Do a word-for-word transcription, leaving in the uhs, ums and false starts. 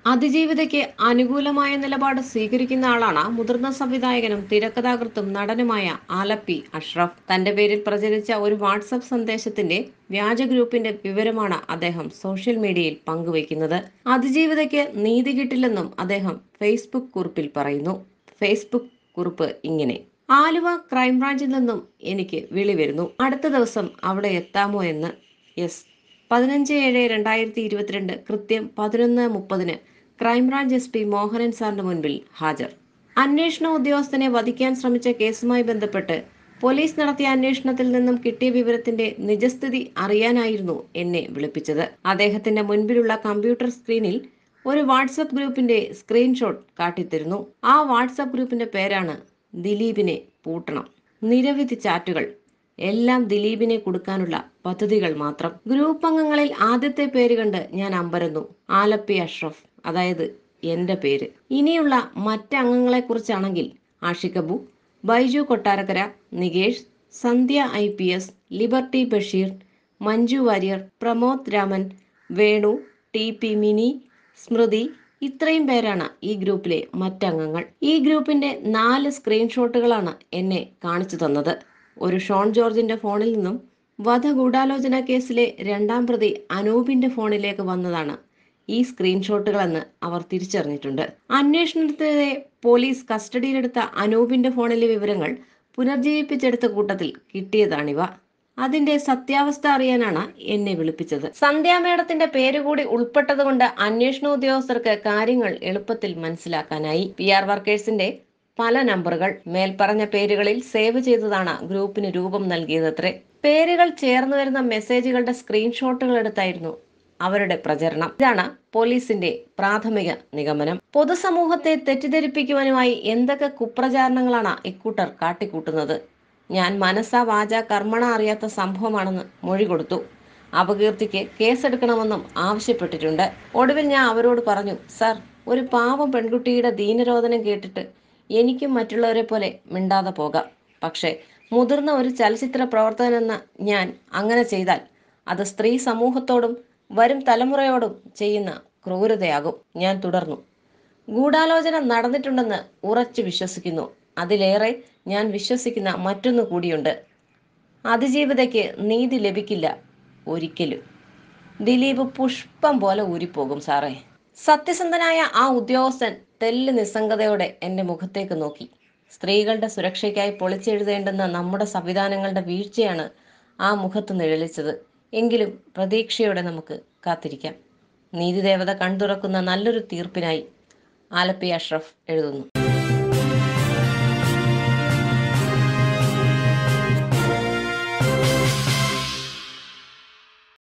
അതിജീവിതയ്ക്ക് അനുകൂലമായ നിലപാട് സ്വീകരിക്കുന്ന ആളാണ് മുതിർന്ന സംവിധായകനും തിരക്കഥാകൃത്തും നടനുമായ ആലപ്പി അഷ്റഫ്. തന്റെ പേരിൽ പ്രചരിച്ച ഒരു വാട്സപ്പ് സന്ദേശത്തിന്റെ വ്യാജ ഗ്രൂപ്പിന്റെ വിവരമാണ് അദ്ദേഹം സോഷ്യൽ മീഡിയയിൽ പങ്കുവയ്ക്കുന്നത്. അതിജീവിതയ്ക്ക് നീതി കിട്ടില്ലെന്നും അദ്ദേഹം ഫേസ്ബുക്ക് കുറിപ്പിൽ പറയുന്നു. ഫേസ്ബുക്ക് കുറിപ്പ് ഇങ്ങനെ: ആലുവ ക്രൈംബ്രാഞ്ചിൽ നിന്നും എനിക്ക് വിളി വരുന്നു. അടുത്ത ദിവസം അവിടെ എത്താമോ എന്ന്. യെസ്. പതിനഞ്ച് ഏഴ് രണ്ടായിരത്തി ഇരുപത്തിരണ്ട് കൃത്യം പതിനൊന്ന് മുപ്പതിന് ക്രൈംബ്രാഞ്ച് എസ് പി മോഹനൻ സാറിന് മുൻപിൽ ഹാജർ. അന്വേഷണ ഉദ്യോഗസ്ഥനെ വധിക്കാൻ ശ്രമിച്ച കേസുമായി ബന്ധപ്പെട്ട് പോലീസ് നടത്തിയ അന്വേഷണത്തിൽ നിന്നും കിട്ടിയ വിവരത്തിന്റെ നിജസ്ഥിതി അറിയാനായിരുന്നു എന്നെ വിളിപ്പിച്ചത്. അദ്ദേഹത്തിന്റെ മുൻപിലുള്ള കമ്പ്യൂട്ടർ സ്ക്രീനിൽ ഒരു വാട്സപ്പ് ഗ്രൂപ്പിന്റെ സ്ക്രീൻഷോട്ട് കാട്ടിത്തരുന്നു. ആ വാട്സപ്പ് ഗ്രൂപ്പിന്റെ പേരാണ് ദിലീപിനെ പൂട്ടണം. നിരവധി ചാറ്റുകൾ, എല്ലാം ദിലീപിനെ കൊടുക്കാനുള്ള പദ്ധതികൾ മാത്രം. ഗ്രൂപ്പ് അംഗങ്ങളിൽ ആദ്യത്തെ പേര് കണ്ട് ഞാൻ അമ്പരന്നു. ആലപ്പി അഷ്റഫ്, അതായത് എന്റെ പേര്. ഇനിയുള്ള മറ്റ് അംഗങ്ങളെ കുറിച്ചാണെങ്കിൽ Aashiq Abu, Baiju Kottarakkara, Nikesh, Sandhya I P S, liberty Basheer, Manju Warrier, Pramod Raman, Venu, T P Mini, Smriti, ഇത്രയും പേരാണ് ഈ ഗ്രൂപ്പിലെ മറ്റംഗങ്ങൾ. ഈ ഗ്രൂപ്പിന്റെ നാല് സ്ക്രീൻഷോട്ടുകളാണ് എന്നെ കാണിച്ചു തന്നത്. ഒരു ഷോൺ ജോർജിന്റെ ഫോണിൽ നിന്നും വധഗൂഢാലോചന കേസിലെ രണ്ടാം പ്രതി അനൂപിന്റെ ഫോണിലേക്ക് വന്നതാണ് ഈ സ്ക്രീൻഷോട്ടുകളെന്ന് അവർ തിരിച്ചറിഞ്ഞിട്ടുണ്ട്. അന്വേഷണത്തിനിടെ പോലീസ് കസ്റ്റഡിയിലെടുത്ത അനൂപിന്റെ ഫോണിലെ വിവരങ്ങൾ പുനർജീവിപ്പിച്ചെടുത്ത കൂട്ടത്തിൽ കിട്ടിയതാണിവ. അതിന്റെ സത്യാവസ്ഥ അറിയാനാണ് എന്നെ വിളിപ്പിച്ചത്. സന്ധ്യ മേഡത്തിന്റെ പേരുകൂടി ഉൾപ്പെട്ടതുകൊണ്ട് അന്വേഷണ ഉദ്യോഗസ്ഥർക്ക് കാര്യങ്ങൾ എളുപ്പത്തിൽ മനസ്സിലാക്കാനായി. പി ആർ വർക്കേഴ്സിന്റെ പല നമ്പറുകൾ മേൽപ്പറഞ്ഞ പേരുകളിൽ സേവ് ചെയ്തതാണ് ഗ്രൂപ്പിന് രൂപം നൽകിയതത്രേ. പേരുകൾ ചേർന്ന് വരുന്ന മെസ്സേജുകളുടെ സ്ക്രീൻഷോട്ടുകൾ എടുത്തായിരുന്നു അവരുടെ പ്രചരണം. ഇതാണ് പോലീസിന്റെ പ്രാഥമിക നിഗമനം. പൊതുസമൂഹത്തെ തെറ്റിദ്ധരിപ്പിക്കുവാനുമായി എന്തൊക്കെ കുപ്രചാരണങ്ങളാണ് ഇക്കൂട്ടർ കാട്ടിക്കൂട്ടുന്നത്. ഞാൻ മനസ്സാ വാച കർമ്മണ അറിയാത്ത സംഭവമാണെന്ന് മൊഴി കൊടുത്തു. അപകീർത്തിക്ക് കേസെടുക്കണമെന്നും ആവശ്യപ്പെട്ടിട്ടുണ്ട്. ഒടുവിൽ ഞാൻ അവരോട് പറഞ്ഞു, സർ, ഒരു പാവം പെൺകുട്ടിയുടെ ദീനരോധനം കേട്ടിട്ട് എനിക്കും മറ്റുള്ളവരെ പോലെ മിണ്ടാതെ പോകാം. പക്ഷെ മുതിർന്ന ഒരു ചലച്ചിത്ര പ്രവർത്തകനെന്ന ഞാൻ അങ്ങനെ ചെയ്താൽ അത് സ്ത്രീ സമൂഹത്തോടും വരും തലമുറയോടും ചെയ്യുന്ന ക്രൂരതയാകും. ഞാൻ തുടർന്നു. ഗൂഢാലോചന നടന്നിട്ടുണ്ടെന്ന് ഉറച്ചു വിശ്വസിക്കുന്നു. അതിലേറെ ഞാൻ വിശ്വസിക്കുന്ന മറ്റൊന്നു കൂടിയുണ്ട്. അതിജീവിതയ്ക്ക് നീതി ലഭിക്കില്ല ഒരിക്കലും. ദിലീപ് പുഷ്പം പോലെ ഊരിപ്പോകും സാറേ. സത്യസന്ധനായ ആ ഉദ്യോഗസ്ഥൻ തെല്ല് നിസ്സംഗതയോടെ എൻ്റെ മുഖത്തേക്ക് നോക്കി. സ്ത്രീകളുടെ സുരക്ഷയ്ക്കായി പൊളിച്ചെഴുതേണ്ടുന്ന നമ്മുടെ സംവിധാനങ്ങളുടെ വീഴ്ചയാണ് ആ മുഖത്ത് നിഴലിച്ചത്. എങ്കിലും പ്രതീക്ഷയോടെ നമുക്ക് കാത്തിരിക്കാം. നീതിദേവത കൺതുറക്കുന്ന നല്ലൊരു തീർപ്പിനായി. ആലപ്പി അഷ്റഫ് എഴുതുന്നു.